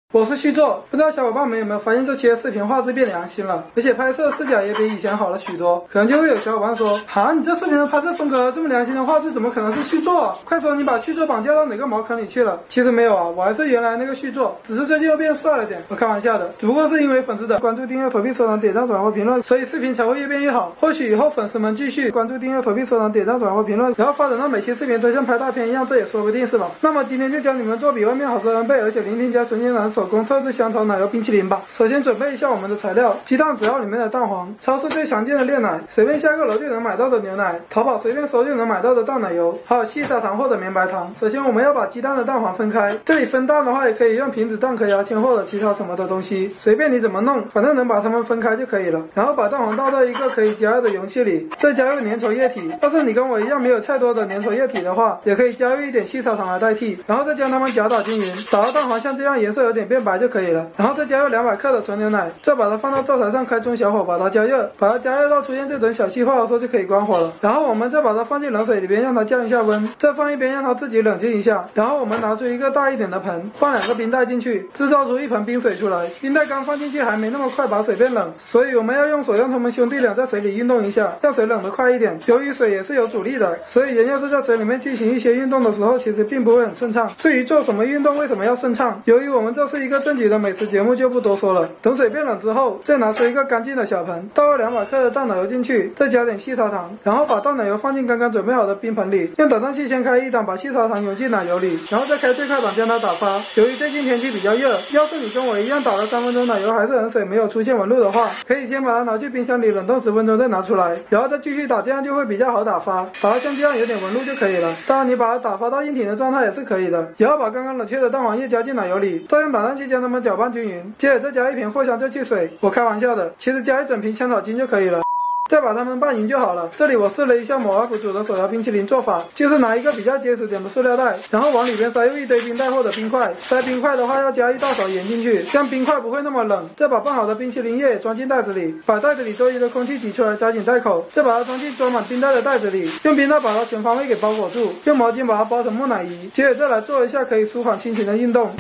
我是旭作，不知道小伙伴们有没有发现这期的视频画质变良心了，而且拍摄视角也比以前好了许多。可能就会有小伙伴说，哈，你这视频的拍摄风格这么良心的画质，怎么可能是旭作啊？快说你把旭作绑架到哪个茅坑里去了？其实没有啊，我还是原来那个旭作，只是最近又变帅了点。我开玩笑的，只不过是因为粉丝的关注、订阅、投币、收藏、点赞、转发、评论，所以视频才会越变越好。或许以后粉丝们继续关注、订阅、投币、收藏、点赞、转发、评论，然后发展到每期视频都像拍大片一样，这也说不定是吧？那么今天就教你们做比外面好吃N倍，而且零添加纯天然手工特制香草奶油冰淇淋吧。首先准备一下我们的材料：鸡蛋只要里面的蛋黄，超市最常见的炼奶，随便下个楼就能买到的牛奶，淘宝随便搜就能买到的淡奶油，还有细砂糖或者绵白糖。首先我们要把鸡蛋的蛋黄分开，这里分蛋的话也可以用瓶子蛋壳、牙签或者其他什么的东西，随便你怎么弄，反正能把它们分开就可以了。然后把蛋黄倒到一个可以加热的容器里，再加入粘稠液体。要是你跟我一样没有太多的粘稠液体的话，也可以加入一点细砂糖来代替，然后再将它们搅打均匀，打到蛋黄像这样颜色有点变白就可以了。然后再加入200克的纯牛奶，再把它放到灶台上，开中小火把它加热，把它加热到出现这种小气泡的时候就可以关火了。然后我们再把它放进冷水里边，让它降一下温，再放一边让它自己冷静一下。然后我们拿出一个大一点的盆，放2个冰袋进去，制造出一盆冰水出来。冰袋刚放进去还没那么快把水变冷，所以我们要用手让它们兄弟俩在水里运动一下，让水冷得快一点。由于水也是有阻力的，所以人要是在水里面进行一些运动的时候，其实并不会很顺畅。至于做什么运动为什么要顺畅，由于我们这是一个正经的美食节目，就不多说了。等水变冷之后，再拿出一个干净的小盆，倒入200克的淡奶油进去，再加点细砂糖，然后把淡奶油放进刚刚准备好的冰盆里，用打蛋器先开一档，把细砂糖涌进奶油里，然后再开最快档将它打发。由于最近天气比较热，要是你跟我一样打了3分钟奶油还是很水，没有出现纹路的话，可以先把它拿去冰箱里冷冻10分钟再拿出来，然后再继续打，这样就会比较好打发，打到像这样有点纹路就可以了。当然你把它打发到硬挺的状态也是可以的。然后把刚刚冷却的蛋黄液加进奶油里，再用打蛋器将它们搅拌均匀，接着再加一瓶藿香正气水，我开玩笑的，其实加一整瓶香草精就可以了。再把它们拌匀就好了。这里我试了一下某 UP 主的手摇冰淇淋做法，就是拿一个比较结实点的塑料袋，然后往里边塞入一堆冰袋或者冰块。塞冰块的话要加一大勺盐进去，这样冰块不会那么冷。再把拌好的冰淇淋液装进袋子里，把袋子里多余的空气挤出来，夹紧袋口，再把它装进装满冰袋的袋子里，用冰袋把它全方位给包裹住，用毛巾把它包成木乃伊。接着再来做一下可以舒缓心情的运动。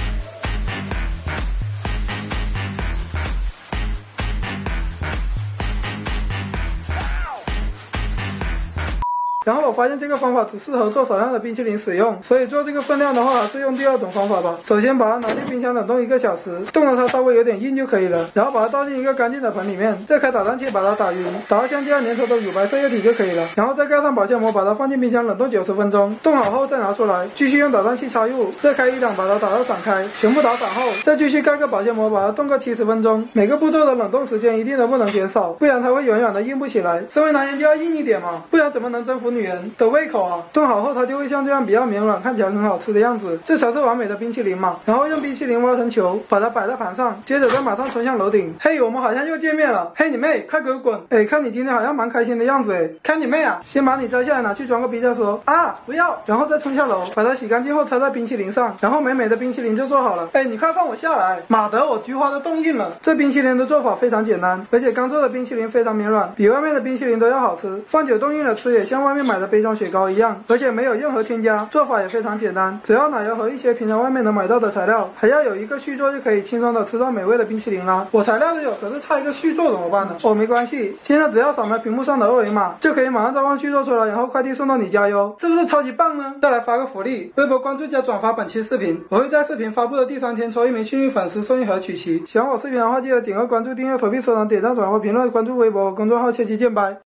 然后我发现这个方法只适合做少量的冰淇淋使用，所以做这个分量的话还是用第二种方法吧。首先把它拿进冰箱冷冻1个小时，冻得它稍微有点硬就可以了，然后把它倒进一个干净的盆里面，再开打蛋器把它打匀，打到像这样粘稠的乳白色液体就可以了。然后再盖上保鲜膜，把它放进冰箱冷冻90分钟，冻好后再拿出来，继续用打蛋器插入，再开一档把它打到散开，全部打散后再继续盖个保鲜膜，把它冻个70分钟。每个步骤的冷冻时间一定都不能减少，不然它会永远的硬不起来。身为男人就要硬一点嘛，不然怎么能征服女人的胃口啊？冻好后它就会像这样比较绵软，看起来很好吃的样子，这才是完美的冰淇淋嘛。然后用冰淇淋挖成球，把它摆在盘上，接着再马上冲向楼顶。嘿，我们好像又见面了。嘿，你妹，快给我滚！哎，看你今天好像蛮开心的样子哎。看你妹啊！先把你摘下来拿去装个逼再说啊！不要，然后再冲下楼，把它洗干净后插在冰淇淋上，然后美美的冰淇淋就做好了。哎，你快放我下来！妈的，我菊花都冻硬了。这冰淇淋的做法非常简单，而且刚做的冰淇淋非常绵软，比外面的冰淇淋都要好吃。放久冻硬了吃也像外面买的杯装雪糕一样，而且没有任何添加，做法也非常简单，只要奶油和一些平常外面能买到的材料，还要有一个续作就可以轻松的吃到美味的冰淇淋啦。我材料都有，可是差一个续作怎么办呢？哦，没关系，现在只要扫描屏幕上的2维码，就可以马上召唤续作出来，然后快递送到你家哟，是不是超级棒呢？再来发个福利，微博关注加转发本期视频，我会在视频发布的第3天抽1名幸运粉丝送一盒曲奇。喜欢我视频的话，记得点个关注、订阅、投币、收藏、点赞、转发、评论、关注微博公众号，下期见，拜。